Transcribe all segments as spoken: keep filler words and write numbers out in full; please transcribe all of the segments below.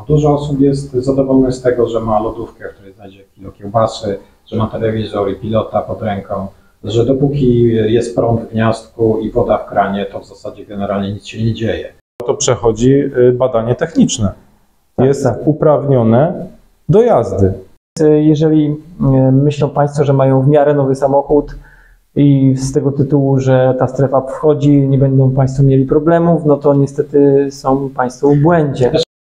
Dużo osób jest zadowolonych z tego, że ma lodówkę, w której znajdzie kilo kiełbasy, że ma telewizor i pilota pod ręką, że dopóki jest prąd w gniazdku i woda w kranie, to w zasadzie generalnie nic się nie dzieje. To przechodzi badanie techniczne. Tak, jest tak. uprawnione do jazdy. Jeżeli myślą Państwo, że mają w miarę nowy samochód i z tego tytułu, że ta strefa wchodzi, nie będą Państwo mieli problemów, no to niestety są Państwo w błędzie.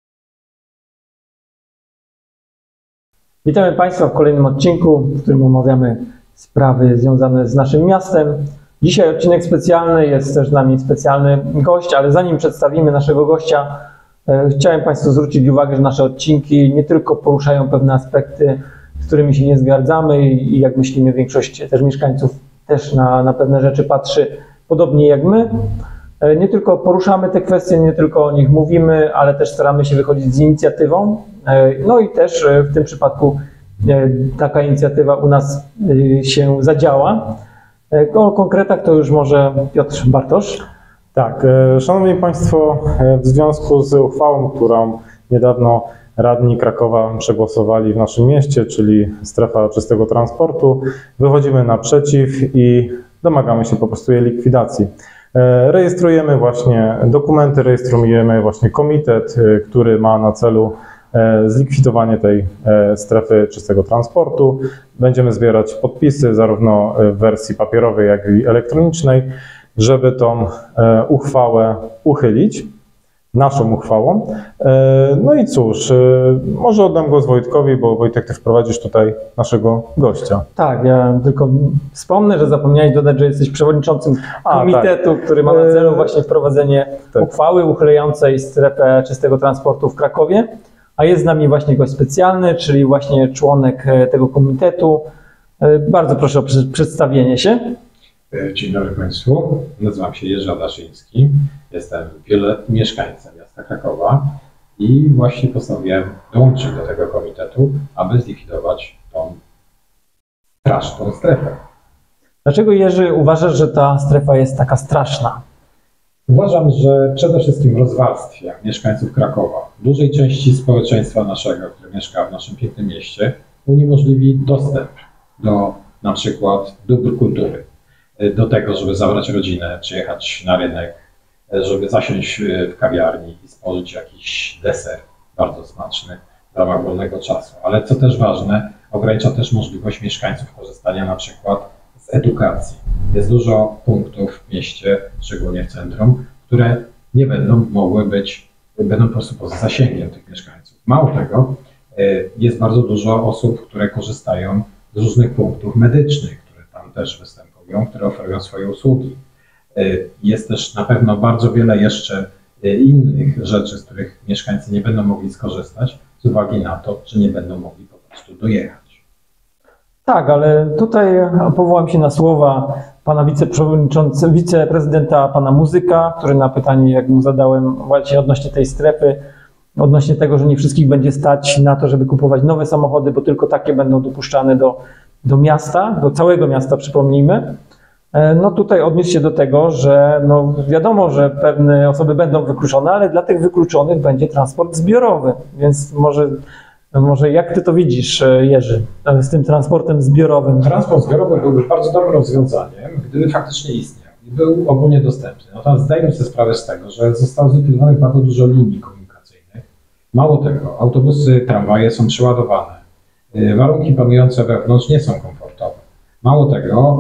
Witamy Państwa w kolejnym odcinku, w którym omawiamy sprawy związane z naszym miastem. Dzisiaj odcinek specjalny, jest też z nami specjalny gość, ale zanim przedstawimy naszego gościa, chciałem Państwu zwrócić uwagę, że nasze odcinki nie tylko poruszają pewne aspekty, z którymi się nie zgadzamy i jak myślimy, większość też mieszkańców też na, na pewne rzeczy patrzy podobnie jak my. Nie tylko poruszamy te kwestie, nie tylko o nich mówimy, ale też staramy się wychodzić z inicjatywą. No i też w tym przypadku taka inicjatywa u nas się zadziała. O konkretach to już może Piotr Bartosz. Tak, Szanowni Państwo, w związku z uchwałą, którą niedawno radni Krakowa przegłosowali w naszym mieście, czyli strefa czystego transportu, wychodzimy naprzeciw i domagamy się po prostu jej likwidacji. Rejestrujemy właśnie dokumenty, rejestrujemy właśnie komitet, który ma na celu zlikwidowanie tej strefy czystego transportu. Będziemy zbierać podpisy zarówno w wersji papierowej, jak i elektronicznej, żeby tą uchwałę uchylić, naszą uchwałą. No i cóż, może oddam głos Wojtkowi, bo Wojtek, ty wprowadzisz tutaj naszego gościa. Tak, ja tylko wspomnę, że zapomniałeś dodać, że jesteś przewodniczącym komitetu, A, tak. który ma na celu właśnie wprowadzenie tak. uchwały uchylającej strefę czystego transportu w Krakowie. A jest z nami właśnie gość specjalny, czyli właśnie członek tego komitetu. Bardzo proszę o przedstawienie się. Dzień dobry Państwu, nazywam się Jerzy Adaszyński, jestem wieloletnim mieszkańcem miasta Krakowa i właśnie postanowiłem dołączyć do tego komitetu, aby zlikwidować tą straszną strefę. Dlaczego, Jerzy, uważasz, że ta strefa jest taka straszna? Uważam, że przede wszystkim rozwarstwia mieszkańców Krakowa, dużej części społeczeństwa naszego, które mieszka w naszym pięknym mieście, uniemożliwi dostęp do na przykład dóbr kultury, do tego, żeby zabrać rodzinę, przyjechać na rynek, żeby zasiąść w kawiarni i spożyć jakiś deser bardzo smaczny w ramach wolnego czasu. Ale co też ważne, ogranicza też możliwość mieszkańców korzystania na przykład z edukacji. Jest dużo punktów w mieście, szczególnie w centrum, które nie będą mogły być, będą po prostu poza zasięgiem tych mieszkańców. Mało tego, jest bardzo dużo osób, które korzystają z różnych punktów medycznych, które tam też występują, które oferują swoje usługi. Jest też na pewno bardzo wiele jeszcze innych rzeczy, z których mieszkańcy nie będą mogli skorzystać, z uwagi na to, że nie będą mogli po prostu dojechać. Tak, ale tutaj powołam się na słowa pana wiceprzewodniczącego, wiceprezydenta, pana Muzyka, który na pytanie, jak mu zadałem właśnie odnośnie tej strefy, odnośnie tego, że nie wszystkich będzie stać na to, żeby kupować nowe samochody, bo tylko takie będą dopuszczane do, do miasta, do całego miasta, przypomnijmy. No tutaj odniósł się do tego, że no wiadomo, że pewne osoby będą wykluczone, ale dla tych wykluczonych będzie transport zbiorowy, więc może... Może jak Ty to widzisz, Jerzy, z tym transportem zbiorowym? Transport zbiorowy byłby bardzo dobrym rozwiązaniem, gdyby faktycznie istniał i był ogólnie dostępny. Natomiast zdajemy sobie sprawę z tego, że zostało zlikwidowanych bardzo dużo linii komunikacyjnych. Mało tego, autobusy, tramwaje są przeładowane. Warunki panujące wewnątrz nie są komfortowe. Mało tego,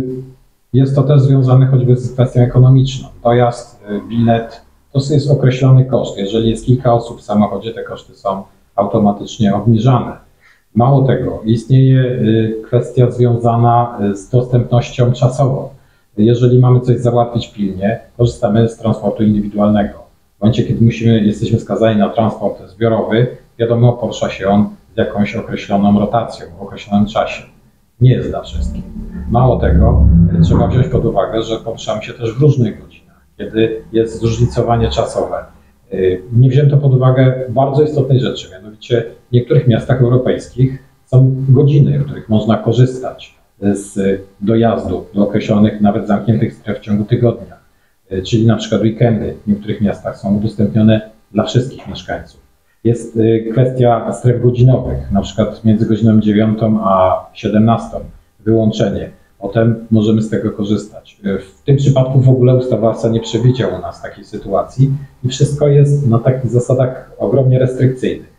jest to też związane choćby z kwestią ekonomiczną. Dojazd, bilet, to jest określony koszt. Jeżeli jest kilka osób w samochodzie, te koszty są automatycznie obniżane. Mało tego, istnieje kwestia związana z dostępnością czasową. Jeżeli mamy coś załatwić pilnie, korzystamy z transportu indywidualnego. W momencie, kiedy musimy, jesteśmy skazani na transport zbiorowy, wiadomo, porusza się on z jakąś określoną rotacją, w określonym czasie. Nie jest dla wszystkich. Mało tego, trzeba wziąć pod uwagę, że poruszamy się też w różnych godzinach, kiedy jest zróżnicowanie czasowe. Nie wziąłem to pod uwagę bardzo istotnej rzeczy, mianowicie w niektórych miastach europejskich są godziny, w których można korzystać z dojazdu do określonych, nawet zamkniętych stref w ciągu tygodnia. Czyli na przykład weekendy w niektórych miastach są udostępnione dla wszystkich mieszkańców. Jest kwestia stref godzinowych, na przykład między godziną dziewiątą a siedemnastą, wyłączenie. Potem możemy z tego korzystać. W tym przypadku w ogóle ustawodawca nie przewidział u nas takiej sytuacji i wszystko jest na takich zasadach ogromnie restrykcyjnych.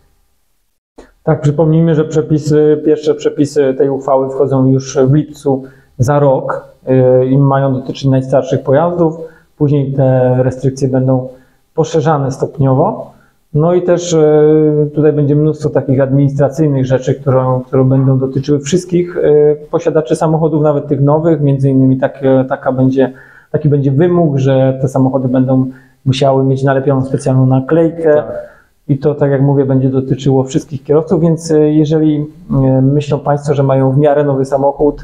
Tak, przypomnijmy, że przepisy, pierwsze przepisy tej uchwały wchodzą już w lipcu za rok i mają dotyczyć najstarszych pojazdów. Później te restrykcje będą poszerzane stopniowo. No i też tutaj będzie mnóstwo takich administracyjnych rzeczy, które, które będą dotyczyły wszystkich posiadaczy samochodów, nawet tych nowych. Między innymi tak, taka będzie, taki będzie wymóg, że te samochody będą musiały mieć nalepioną specjalną naklejkę. Tak. I to, tak jak mówię, będzie dotyczyło wszystkich kierowców, więc jeżeli myślą Państwo, że mają w miarę nowy samochód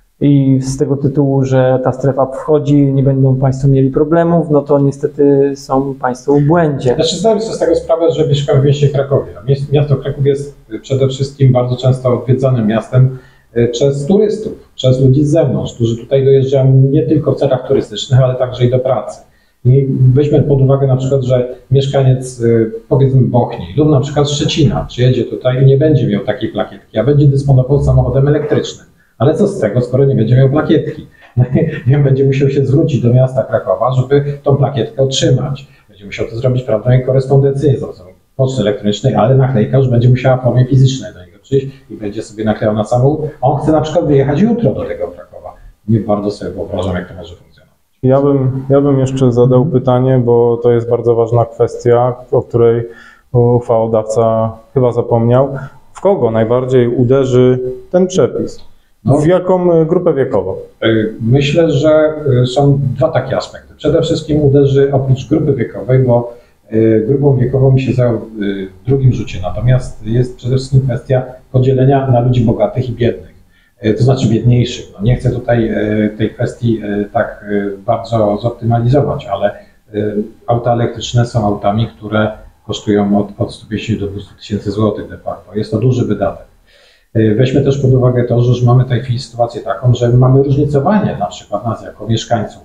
i z tego tytułu, że ta strefa wchodzi, nie będą Państwo mieli problemów, no to niestety są Państwo w błędzie. Znaczy zdałem sobie z tego sprawę, że mieszkam w mieście Krakowie. Miasto Kraków jest przede wszystkim bardzo często odwiedzanym miastem przez turystów, przez ludzi z zewnątrz, którzy tutaj dojeżdżają nie tylko w celach turystycznych, ale także i do pracy. I weźmy pod uwagę na przykład, że mieszkaniec powiedzmy Bochni lub na przykład Szczecina przyjedzie tutaj i nie będzie miał takiej plakietki, a będzie dysponował samochodem elektrycznym. Ale co z tego, skoro nie będzie miał plakietki? No i będzie musiał się zwrócić do miasta Krakowa, żeby tą plakietkę otrzymać. Będzie musiał to zrobić prawdopodobnie korespondencyjnie, za pomocą poczty elektronicznej, ale naklejka już będzie musiała w formie fizycznej do niego przyjść i będzie sobie naklejał na samochód. On chce na przykład wyjechać jutro do tego Krakowa. Nie bardzo sobie wyobrażam, jak to może funkcjonować. Ja bym, ja bym jeszcze zadał pytanie, bo to jest bardzo ważna kwestia, o której uchwałodawca chyba zapomniał. W kogo najbardziej uderzy ten przepis? No, w jaką grupę wiekową? Myślę, że są dwa takie aspekty. Przede wszystkim uderzy oprócz grupy wiekowej, bo grupą wiekową mi się zajął w drugim rzucie, natomiast jest przede wszystkim kwestia podzielenia na ludzi bogatych i biednych. To znaczy biedniejszych. No nie chcę tutaj tej kwestii tak bardzo zoptymalizować, ale auta elektryczne są autami, które kosztują od, od stu pięćdziesięciu do dwustu tysięcy złotych de facto. Jest to duży wydatek. Weźmy też pod uwagę to, że już mamy w tej chwili sytuację taką, że mamy różnicowanie na przykład nas jako mieszkańców.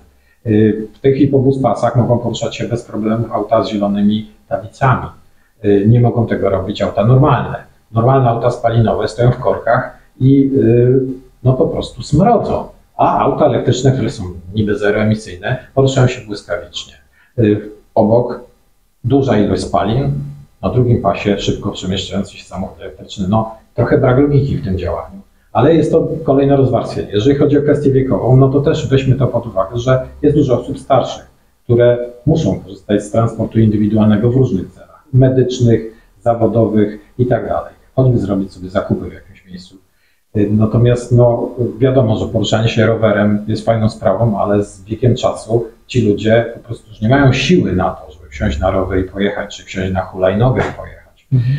W tej chwili po buspasach mogą poruszać się bez problemów auta z zielonymi tablicami. Nie mogą tego robić auta normalne. Normalne auta spalinowe stoją w korkach i no po prostu smrodzą, a auta elektryczne, które są niby zeroemisyjne, poruszają się błyskawicznie. Obok duża ilość spalin, na drugim pasie szybko przemieszczający się samochód elektryczny. No trochę brak logiki w tym działaniu, ale jest to kolejne rozwarstwienie. Jeżeli chodzi o kwestię wiekową, no to też weźmy to pod uwagę, że jest dużo osób starszych, które muszą korzystać z transportu indywidualnego w różnych celach, medycznych, zawodowych i tak dalej. Choćby zrobić sobie zakupy w jakimś miejscu. Natomiast no, wiadomo, że poruszanie się rowerem jest fajną sprawą, ale z wiekiem czasu ci ludzie po prostu już nie mają siły na to, żeby wsiąść na rower i pojechać, czy wsiąść na hulajnogę i pojechać. Mhm.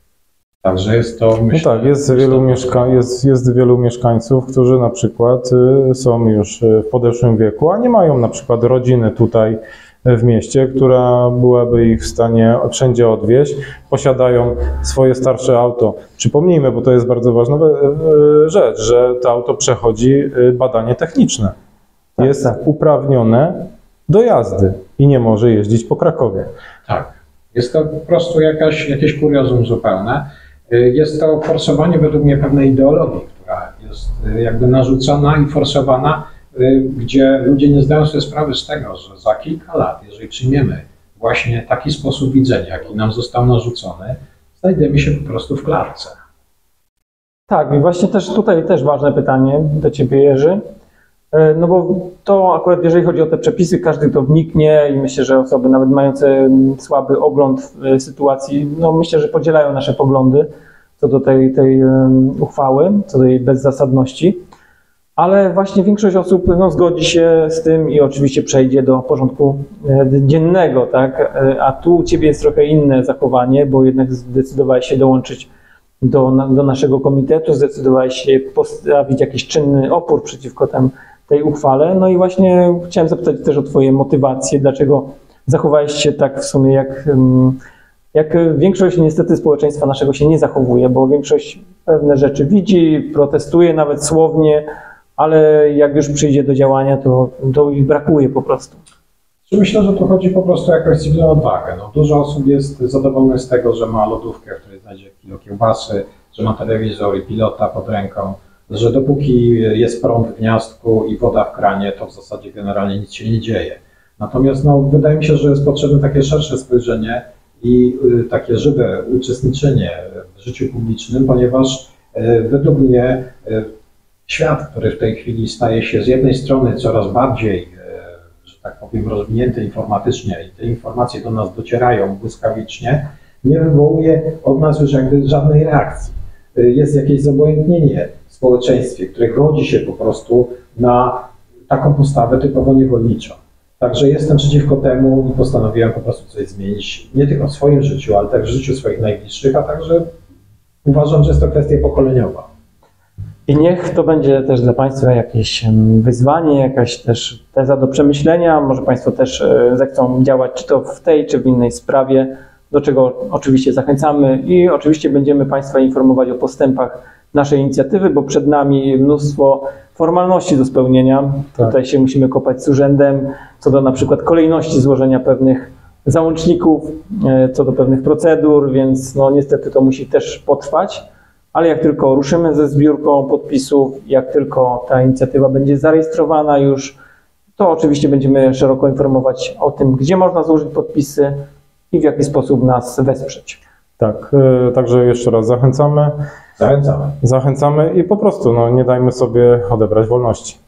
Także jest to, myślę... No tak, jest wielu, mieszka jest, jest wielu mieszkańców, którzy na przykład y, są już w podeszłym wieku, a nie mają na przykład rodziny tutaj w mieście, która byłaby ich w stanie wszędzie odwieźć, posiadają swoje starsze auto. Przypomnijmy, bo to jest bardzo ważna rzecz, że to auto przechodzi badanie techniczne. Tak, jest tak. uprawnione do jazdy i nie może jeździć po Krakowie. Tak, jest to po prostu jakaś, jakieś kuriozum zupełne. Jest to forsowanie według mnie pewnej ideologii, która jest jakby narzucona i forsowana, gdzie ludzie nie zdają sobie sprawy z tego, że za kilka lat, jeżeli przyjmiemy właśnie taki sposób widzenia, jaki nam został narzucony, znajdziemy się po prostu w klatce. Tak, i właśnie też tutaj też ważne pytanie do Ciebie, Jerzy. No bo to akurat jeżeli chodzi o te przepisy, każdy to wniknie i myślę, że osoby nawet mające słaby ogląd w sytuacji, no myślę, że podzielają nasze poglądy co do tej, tej uchwały, co do jej bezzasadności. Ale właśnie większość osób no, zgodzi się z tym i oczywiście przejdzie do porządku dziennego, tak? A tu u Ciebie jest trochę inne zachowanie, bo jednak zdecydowałeś się dołączyć do, do naszego komitetu, zdecydowałeś się postawić jakiś czynny opór przeciwko tem, tej uchwale. No i właśnie chciałem zapytać też o Twoje motywacje, dlaczego zachowałeś się tak w sumie jak, jak większość niestety społeczeństwa naszego się nie zachowuje, bo większość pewne rzeczy widzi, protestuje nawet słownie, ale jak już przyjdzie do działania, to, to ich brakuje po prostu. Myślę, że tu chodzi po prostu o jakąś cywilną odwagę. No, dużo osób jest zadowolonych z tego, że ma lodówkę, w której znajdzie kilo kiełbasy, że ma telewizor i pilota pod ręką, że dopóki jest prąd w gniazdku i woda w kranie, to w zasadzie generalnie nic się nie dzieje. Natomiast no, wydaje mi się, że jest potrzebne takie szersze spojrzenie i y, takie żywe uczestniczenie w życiu publicznym, ponieważ y, według mnie y, świat, który w tej chwili staje się z jednej strony coraz bardziej, y, że tak powiem, rozwinięty informatycznie i te informacje do nas docierają błyskawicznie, nie wywołuje od nas już jakby żadnej reakcji. Y, jest jakieś zobojętnienie w społeczeństwie, które godzi się po prostu na taką postawę typowo niewolniczą. Także jestem przeciwko temu i postanowiłem po prostu coś zmienić, nie tylko w swoim życiu, ale też w życiu swoich najbliższych, a także uważam, że jest to kwestia pokoleniowa. I niech to będzie też dla Państwa jakieś wyzwanie, jakaś też teza do przemyślenia. Może Państwo też zechcą działać czy to w tej, czy w innej sprawie, do czego oczywiście zachęcamy i oczywiście będziemy Państwa informować o postępach naszej inicjatywy, bo przed nami mnóstwo formalności do spełnienia. Tak. Tutaj się musimy kopać z urzędem, co do na przykład kolejności złożenia pewnych załączników, co do pewnych procedur, więc no niestety to musi też potrwać, ale jak tylko ruszymy ze zbiórką podpisów, jak tylko ta inicjatywa będzie zarejestrowana już, to oczywiście będziemy szeroko informować o tym, gdzie można złożyć podpisy i w jaki sposób nas wesprzeć. Tak, y, także jeszcze raz zachęcamy. Zachęcamy. Zachęcamy i po prostu no, nie dajmy sobie odebrać wolności.